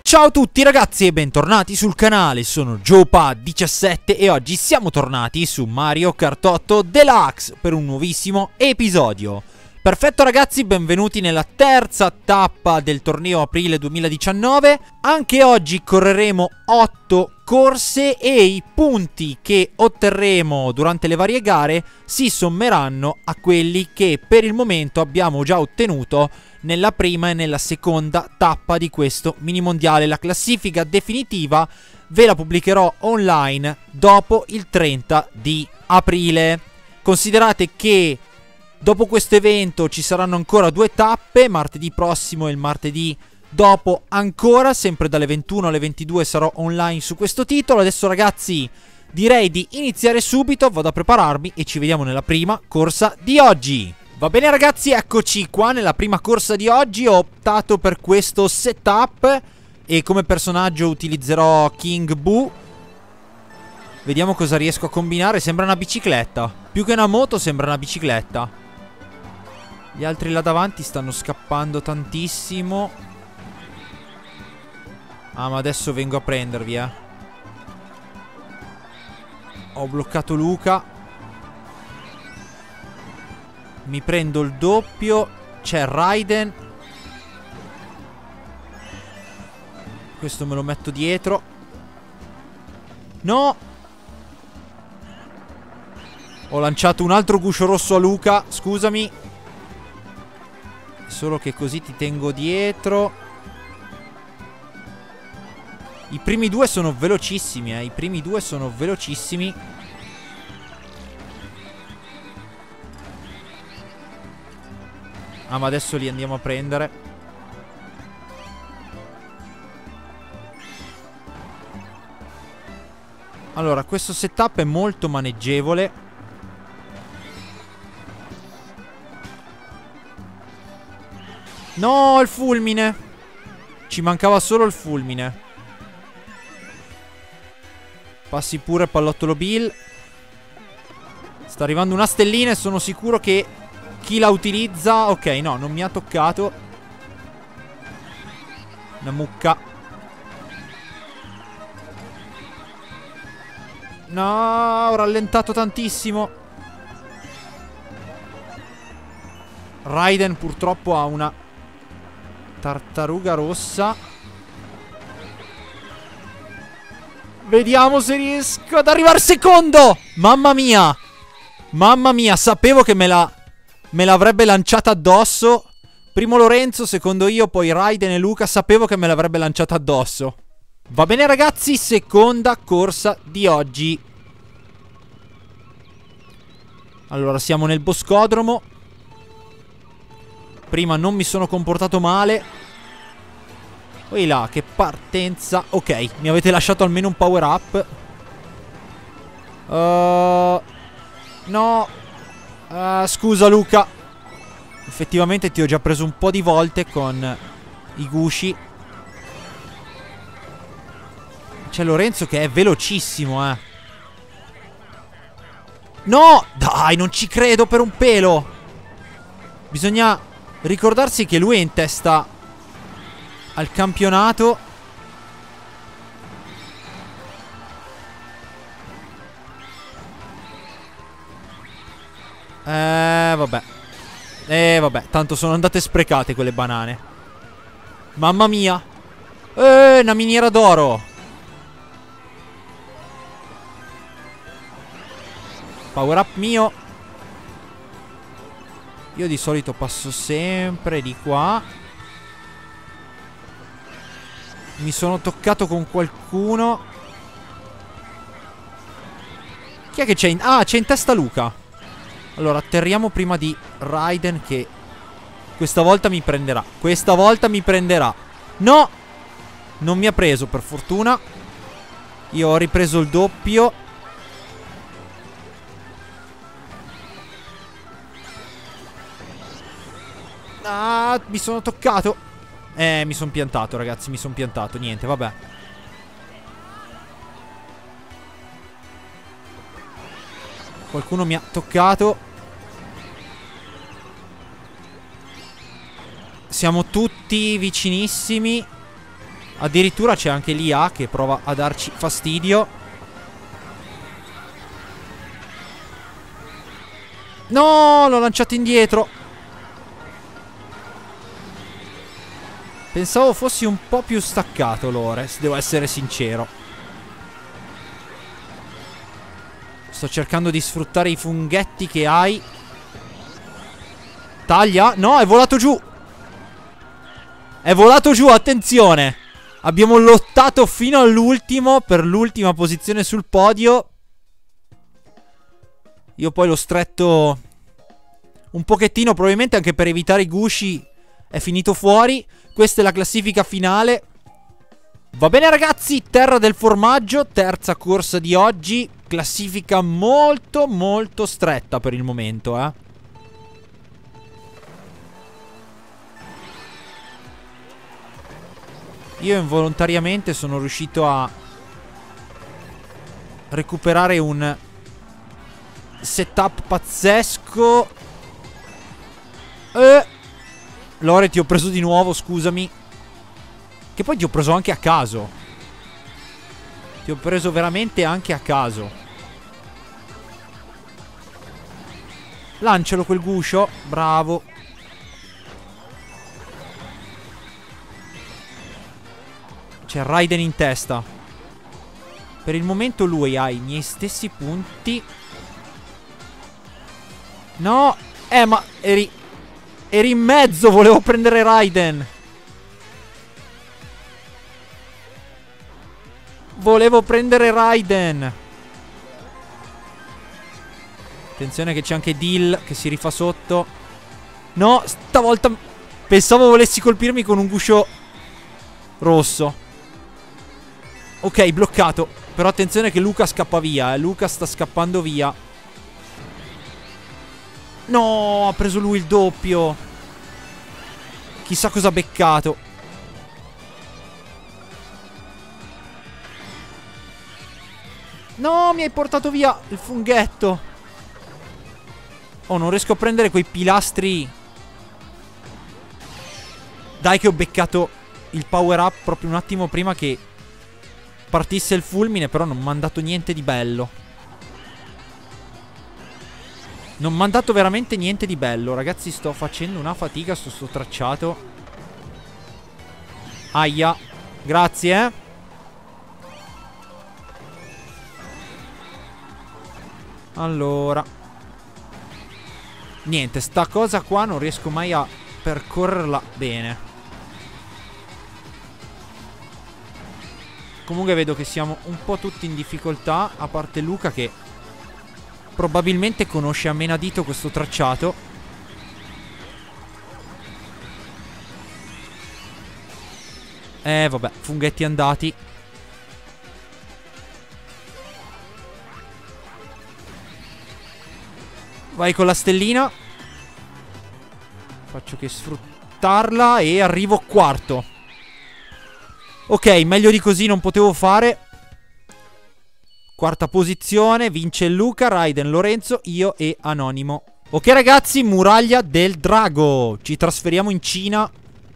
Ciao a tutti ragazzi e bentornati sul canale, sono JoePa17 e oggi siamo tornati su Mario Kart 8 Deluxe per un nuovissimo episodio. Perfetto ragazzi, benvenuti nella terza tappa del torneo aprile 2019. Anche oggi correremo 8 corse e i punti che otterremo durante le varie gare si sommeranno a quelli che per il momento abbiamo già ottenuto nella prima e nella seconda tappa di questo mini mondiale. La classifica definitiva ve la pubblicherò online dopo il 30 di aprile. Considerate che dopo questo evento ci saranno ancora 2 tappe, martedì prossimo e il martedì dopo ancora, sempre dalle 21 alle 22 sarò online su questo titolo. Adesso ragazzi direi di iniziare subito, vado a prepararmi e ci vediamo nella prima corsa di oggi. Va bene ragazzi, eccoci qua nella prima corsa di oggi. Ho optato per questo setup e come personaggio utilizzerò King Boo. Vediamo cosa riesco a combinare. Sembra una bicicletta, più che una moto sembra una bicicletta. Gli altri là davanti stanno scappando tantissimo. Ah, ma adesso vengo a prendervi, Ho bloccato Luca. Mi prendo il doppio. C'è Raiden. Questo me lo metto dietro. No! Ho lanciato un altro guscio rosso a Luca. Scusami. Solo che così ti tengo dietro. I primi due sono velocissimi, I primi due sono velocissimi. Ah, ma adesso li andiamo a prendere. Allora, questo setup è molto maneggevole. No, il fulmine. Ci mancava solo il fulmine. Passi pure pallottolo Bill. Sta arrivando una stellina e sono sicuro che chi la utilizza... Ok, no, non mi ha toccato. Una mucca. No, ho rallentato tantissimo. Raiden purtroppo ha una tartaruga rossa. Vediamo se riesco ad arrivare secondo. Mamma mia. Mamma mia, sapevo che me l'avrebbe lanciata addosso. Primo Lorenzo, secondo io, poi Raiden e Luca. Sapevo che me l'avrebbe lanciata addosso. Va bene ragazzi, seconda corsa di oggi. Allora, siamo nel boscodromo. Prima non mi sono comportato male. Poi là, che partenza. Ok, mi avete lasciato almeno un power up. No. Scusa Luca. Effettivamente ti ho già preso un po' di volte con i gusci. C'è Lorenzo che è velocissimo, No! Dai, non ci credo per un pelo. Bisogna ricordarsi che lui è in testa al campionato. Vabbè. Vabbè, tanto sono andate sprecate quelle banane. Mamma mia. Una miniera d'oro. Power up mio. Io di solito passo sempre di qua. Mi sono toccato con qualcuno. Chi è che c'è in... Ah, c'è in testa Luca. Allora, atterriamo prima di Raiden che questa volta mi prenderà. Questa volta mi prenderà. No! Non mi ha preso, per fortuna. Io ho ripreso il doppio. Ah, mi sono toccato. Mi sono piantato, ragazzi, mi sono piantato. Niente, vabbè. Qualcuno mi ha toccato. Siamo tutti vicinissimi. Addirittura c'è anche l'IA che prova a darci fastidio. No, l'ho lanciato indietro. Pensavo fossi un po' più staccato, Lore, se devo essere sincero. Sto cercando di sfruttare i funghetti che hai. Taglia. No, è volato giù. È volato giù, attenzione. Abbiamo lottato fino all'ultimo per l'ultima posizione sul podio. Io poi l'ho stretto un pochettino, probabilmente anche per evitare i gusci. È finito fuori. Questa è la classifica finale. Va bene ragazzi, terra del formaggio, terza corsa di oggi. Classifica molto molto stretta per il momento, Io involontariamente sono riuscito a recuperare un setup pazzesco. Lore, ti ho preso di nuovo, scusami. Che poi ti ho preso anche a caso. Ti ho preso veramente anche a caso. Lancialo quel guscio. Bravo. C'è Raiden in testa. Per il momento lui ha i miei stessi punti. No. Ma eri in mezzo. Volevo prendere Raiden. Volevo prendere Raiden. Attenzione che c'è anche Dill che si rifà sotto. No, stavolta pensavo volessi colpirmi con un guscio rosso. Ok, bloccato. Però attenzione che Luca scappa via. Luca sta scappando via. No, ha preso lui il doppio. Chissà cosa ha beccato. No, mi hai portato via il funghetto. Oh, non riesco a prendere quei pilastri. Dai che ho beccato il power up proprio un attimo prima che partisse il fulmine. Però non mi ha dato niente di bello. Non mi ha dato veramente niente di bello. Ragazzi, sto facendo una fatica su sto tracciato. Aia. Grazie. Allora. Niente, sta cosa qua non riesco mai a percorrerla bene. Comunque vedo che siamo un po' tutti in difficoltà, a parte Luca che probabilmente conosce a menadito questo tracciato. Vabbè, funghetti andati. Vai con la stellina. Faccio che sfruttarla e arrivo quarto. Ok, meglio di così non potevo fare. Quarta posizione, vince Luca, Raiden, Lorenzo, io e Anonimo. Ok ragazzi, muraglia del drago. Ci trasferiamo in Cina.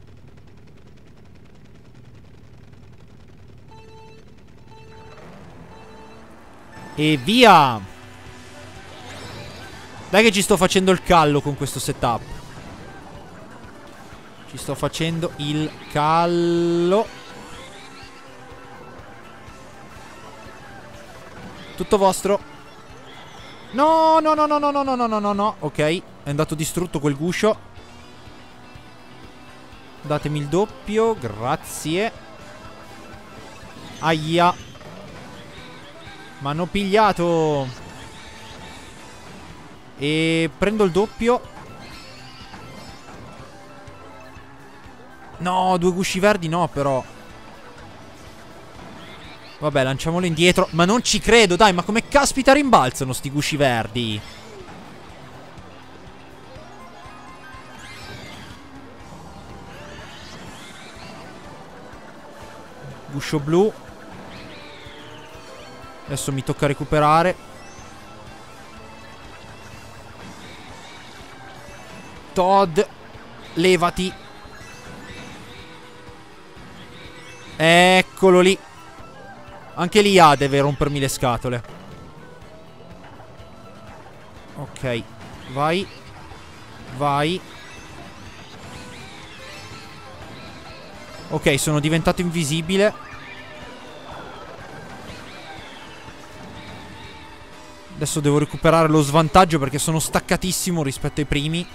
E via. Dai che ci sto facendo il callo con questo setup. Ci sto facendo il callo. Tutto vostro. No, no, no, no, no, no, no, no, no, no. Ok, è andato distrutto quel guscio. Datemi il doppio, grazie. Aia. M'hanno pigliato. E prendo il doppio. No, due gusci verdi no, però. Vabbè, lanciamolo indietro. Ma non ci credo, dai, ma come caspita rimbalzano sti gusci verdi? Guscio blu. Adesso mi tocca recuperare. Todd, levati. Eccolo lì. Anche lì A deve rompermi le scatole. Ok. Vai. Vai. Ok, sono diventato invisibile. Adesso devo recuperare lo svantaggio perché sono staccatissimo rispetto ai primi.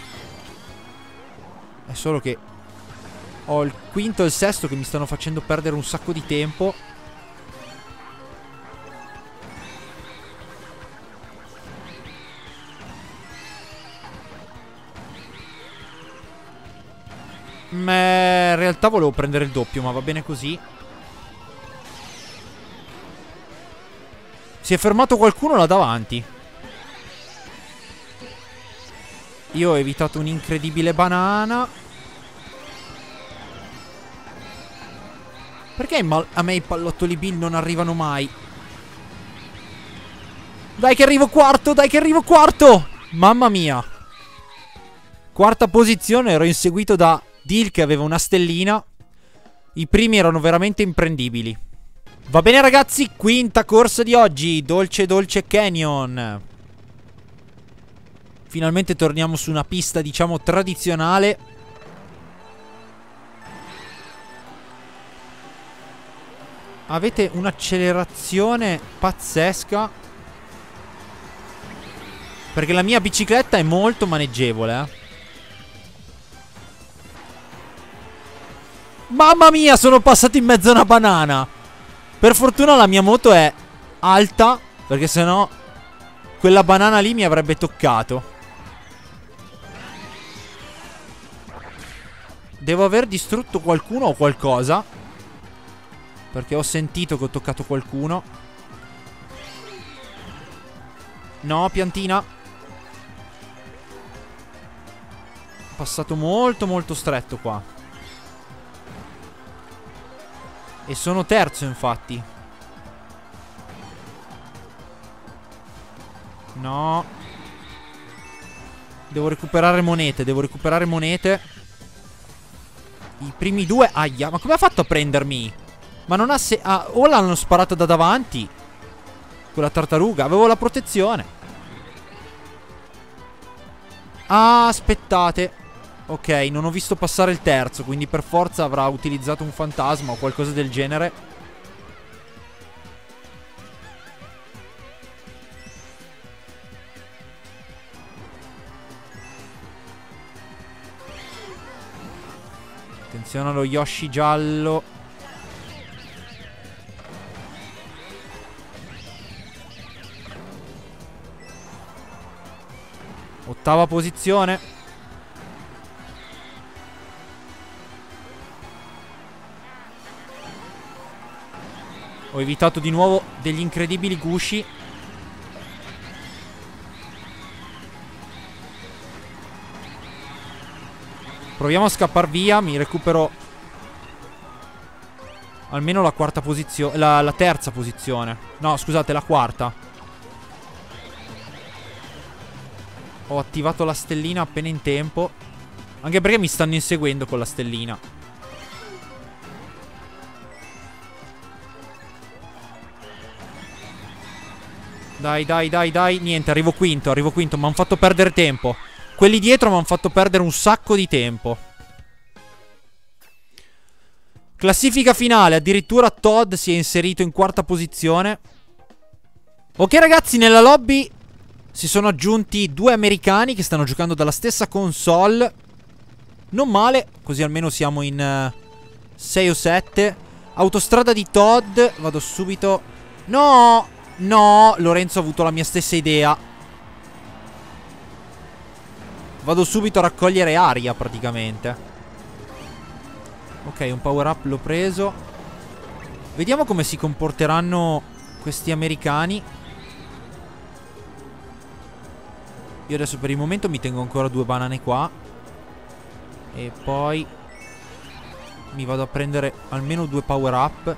È solo che ho il quinto e il sesto che mi stanno facendo perdere un sacco di tempo. In realtà volevo prendere il doppio, ma va bene così. Si è fermato qualcuno là davanti. Io ho evitato un'incredibile banana. Perché a me i pallottoli Bill non arrivano mai? Dai che arrivo quarto, dai che arrivo quarto! Mamma mia. Quarta posizione, ero inseguito da Dil che aveva una stellina. I primi erano veramente imprendibili. Va bene ragazzi, quinta corsa di oggi, Dolce Dolce Canyon. Finalmente torniamo su una pista diciamo tradizionale. Avete un'accelerazione pazzesca. Perché la mia bicicletta è molto maneggevole, Mamma mia, sono passato in mezzo a una banana. Per fortuna la mia moto è alta, perché sennò quella banana lì mi avrebbe toccato. Devo aver distrutto qualcuno o qualcosa, perché ho sentito che ho toccato qualcuno. No, piantina. Passato molto molto stretto qua. E sono terzo infatti. No. Devo recuperare monete, devo recuperare monete. I primi due. Aia, ma come ha fatto a prendermi? Ma non ha o l'hanno sparato da davanti quella tartaruga. Avevo la protezione. Ah, aspettate. Ok, non ho visto passare il terzo, quindi per forza avrà utilizzato un fantasma o qualcosa del genere. Attenzione allo Yoshi giallo. Ottava posizione. Ho evitato di nuovo degli incredibili gusci. Proviamo a scappar via. Mi recupero almeno la quarta posizione. La terza posizione. No, scusate, la quarta. Ho attivato la stellina appena in tempo. Anche perché mi stanno inseguendo con la stellina. Dai, dai, dai, dai. Niente, arrivo quinto. Mi hanno fatto perdere tempo. Quelli dietro mi hanno fatto perdere un sacco di tempo. Classifica finale. Addirittura Todd si è inserito in quarta posizione. Ok ragazzi, nella lobby si sono aggiunti due americani che stanno giocando dalla stessa console. Non male. Così almeno siamo in 6 o 7. Autostrada di Todd. Vado subito. No! No, Lorenzo ha avuto la mia stessa idea. Vado subito a raccogliere aria praticamente. Ok, un power up l'ho preso. Vediamo come si comporteranno questi americani. Io adesso per il momento mi tengo ancora due banane qua. E poi mi vado a prendere almeno due power up.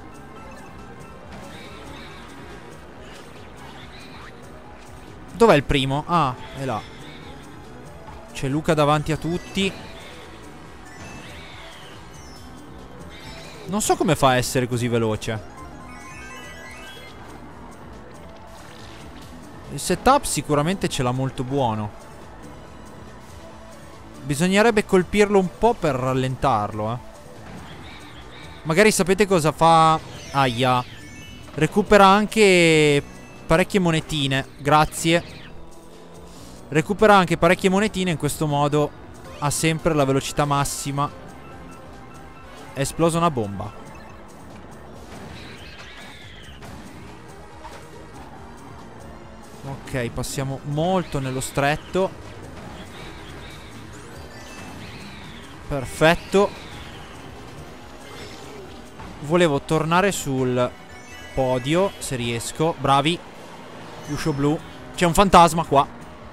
Dov'è il primo? Ah, è là. C'è Luca davanti a tutti. Non so come fa a essere così veloce. Il setup sicuramente ce l'ha molto buono. Bisognerebbe colpirlo un po' per rallentarlo, eh. Magari sapete cosa fa? Aia. Recupera anche parecchie monetine. Grazie. Recupera anche parecchie monetine. In questo modo ha sempre la velocità massima. È esplosa una bomba. Ok, passiamo molto nello stretto. Perfetto. Volevo tornare sul podio, se riesco. Bravi. Uscio blu. C'è un fantasma qua.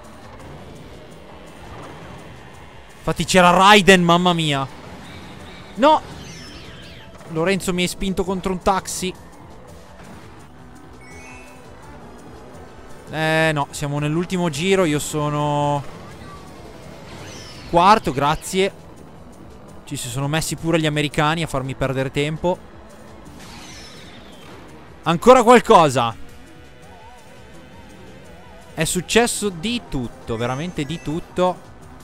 Infatti c'era Raiden, mamma mia. No. Lorenzo mi hai spinto contro un taxi. No, siamo nell'ultimo giro. Io sono quarto, grazie. Ci si sono messi pure gli americani a farmi perdere tempo. Ancora qualcosa. È successo di tutto, veramente di tutto.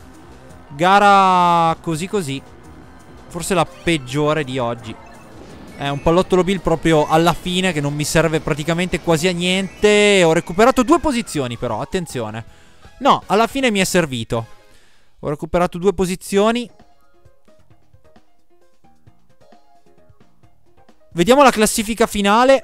Gara così così. Forse la peggiore di oggi. È un pallottolo Bill proprio alla fine, che non mi serve praticamente quasi a niente. Ho recuperato 2 posizioni però, attenzione. No, alla fine mi è servito. Ho recuperato 2 posizioni. Vediamo la classifica finale.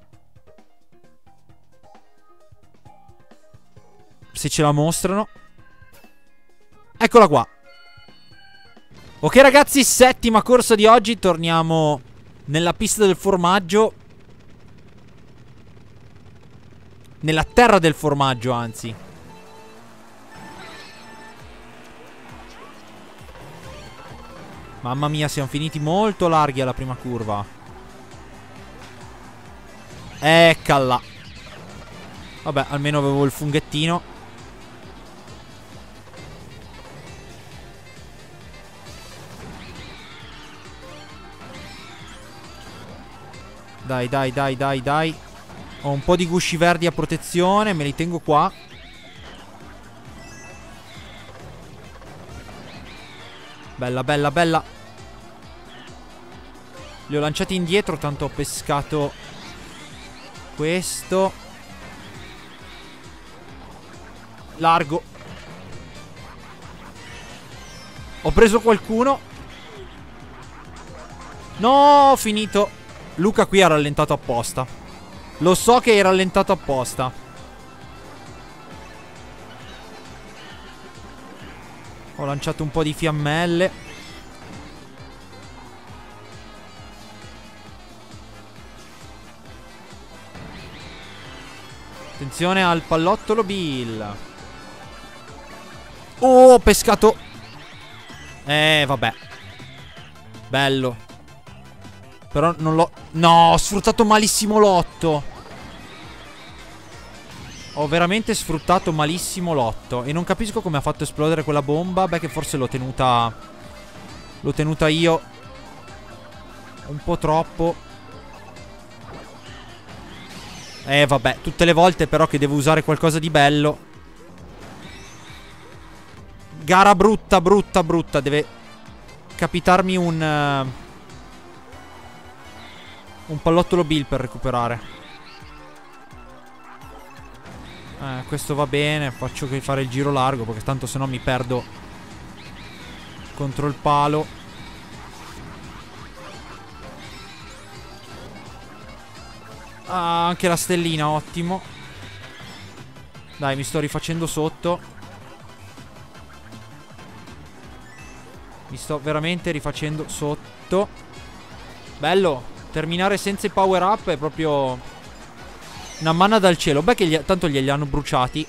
Se ce la mostrano. Eccola qua. Ok ragazzi, settima corsa di oggi. Torniamo nella pista del formaggio. Nella terra del formaggio, anzi. Mamma mia, siamo finiti molto larghi alla prima curva. Eccola. Vabbè, almeno avevo il funghettino. Dai, dai, dai, dai, dai. Ho un po' di gusci verdi a protezione. Me li tengo qua. Bella, bella, bella. Li ho lanciati indietro, tanto ho pescato questo. Largo. Ho preso qualcuno. No, ho finito. Luca qui ha rallentato apposta. Lo so che hai rallentato apposta. Ho lanciato un po' di fiammelle. Attenzione al pallottolo Bill. Oh, ho pescato. Vabbè. Bello. Però non l'ho... No, ho sfruttato malissimo l'otto. Ho veramente sfruttato malissimo l'otto. E non capisco come ha fatto esplodere quella bomba. Beh, che forse l'ho tenuta... L'ho tenuta io un po' troppo. Vabbè, tutte le volte però che devo usare qualcosa di bello. Gara brutta, brutta, brutta. Deve capitarmi un pallottolo Bill per recuperare. Questo va bene. Faccio che fare il giro largo, perché tanto se no mi perdo contro il palo. Ah, anche la stellina, ottimo. Dai, mi sto rifacendo sotto. Mi sto veramente rifacendo sotto. Bello. Terminare senza i power up è proprio una manna dal cielo. Beh, che tanto glieli hanno bruciati.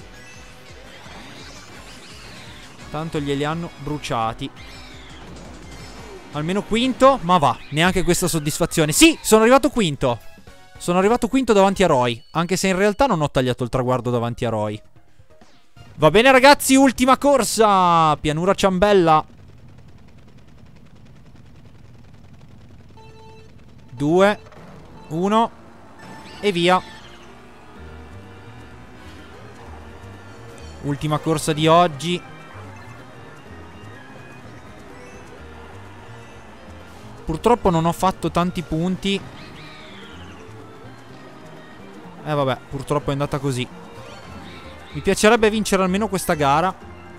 Tanto glieli hanno bruciati. Almeno quinto. Ma va, neanche questa soddisfazione. Sì, sono arrivato quinto. Sono arrivato quinto davanti a Roy. Anche se in realtà non ho tagliato il traguardo davanti a Roy. Va bene ragazzi, ultima corsa. Pianura Ciambella. 2, 1 e via. Ultima corsa di oggi. Purtroppo non ho fatto tanti punti. Vabbè, purtroppo è andata così. Mi piacerebbe vincere almeno questa gara.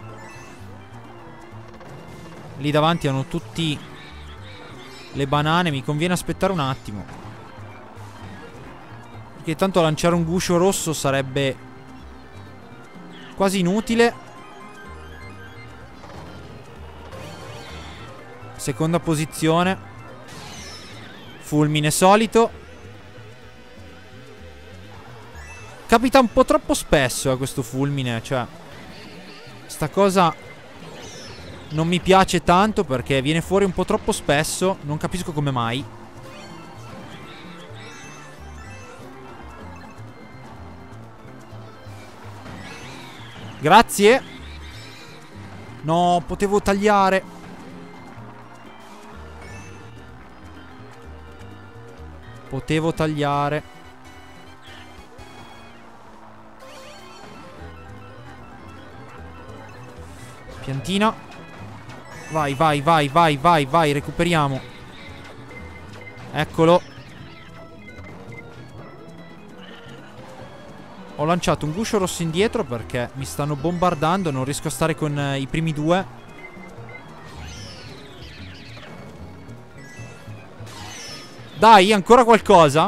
Lì davanti hanno tutti le banane. Mi conviene aspettare un attimo, perché tanto lanciare un guscio rosso sarebbe quasi inutile. Seconda posizione. Fulmine solito. Capita un po' troppo spesso a questo fulmine. Cioè, sta cosa non mi piace tanto, perché viene fuori un po' troppo spesso. Non capisco come mai. Grazie. No, potevo tagliare. Potevo tagliare. Piantina. Vai, vai, vai, vai, vai, vai. Recuperiamo. Eccolo. Ho lanciato un guscio rosso indietro perché mi stanno bombardando. Non riesco a stare con i primi due. Dai, ancora qualcosa?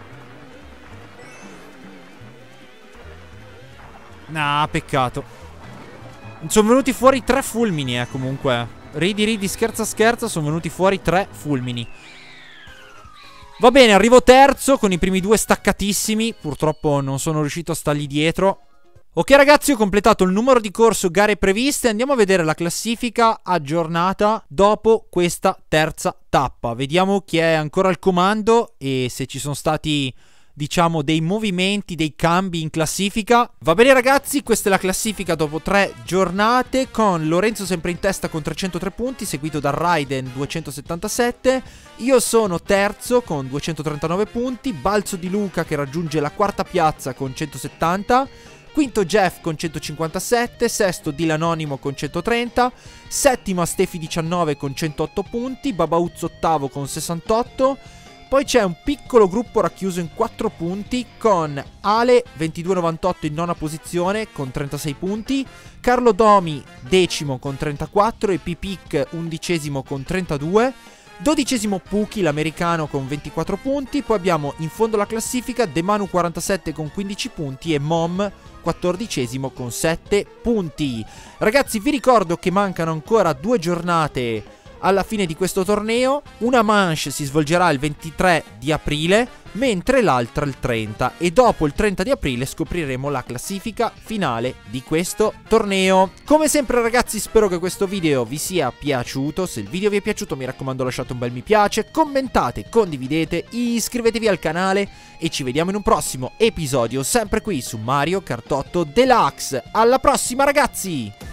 Nah, peccato. Sono venuti fuori 3 fulmini, comunque. Ridi, scherza, scherza. Sono venuti fuori 3 fulmini. Va bene, arrivo terzo con i primi 2 staccatissimi. Purtroppo non sono riuscito a stargli dietro. Ok ragazzi, ho completato il numero di corso gare previste. Andiamo a vedere la classifica aggiornata dopo questa terza tappa. Vediamo chi è ancora al comando e se ci sono stati, diciamo, dei movimenti, dei cambi in classifica. Va bene ragazzi, questa è la classifica dopo 3 giornate, con Lorenzo sempre in testa con 303 punti, seguito da Raiden 277. Io sono terzo con 239 punti, balzo di Luca che raggiunge la quarta piazza con 170, quinto Jeff con 157, sesto Dilanonimo con 130, settima Stefi 19 con 108 punti, Babauzzo ottavo con 68. Poi c'è un piccolo gruppo racchiuso in 4 punti con Ale 2298 in nona posizione con 36 punti, Carlo Domi decimo con 34 e Pipic undicesimo con 32, dodicesimo Puki l'americano con 24 punti, poi abbiamo in fondo alla classifica Demanu 47 con 15 punti e Mom 14esimo con 7 punti. Ragazzi, vi ricordo che mancano ancora 2 giornate alla fine di questo torneo. Una manche si svolgerà il 23 di aprile, mentre l'altra il 30, e dopo il 30 di aprile scopriremo la classifica finale di questo torneo. Come sempre ragazzi, spero che questo video vi sia piaciuto. Se il video vi è piaciuto, mi raccomando, lasciate un bel mi piace, commentate, condividete, iscrivetevi al canale e ci vediamo in un prossimo episodio sempre qui su Mario Kart 8 Deluxe. Alla prossima ragazzi!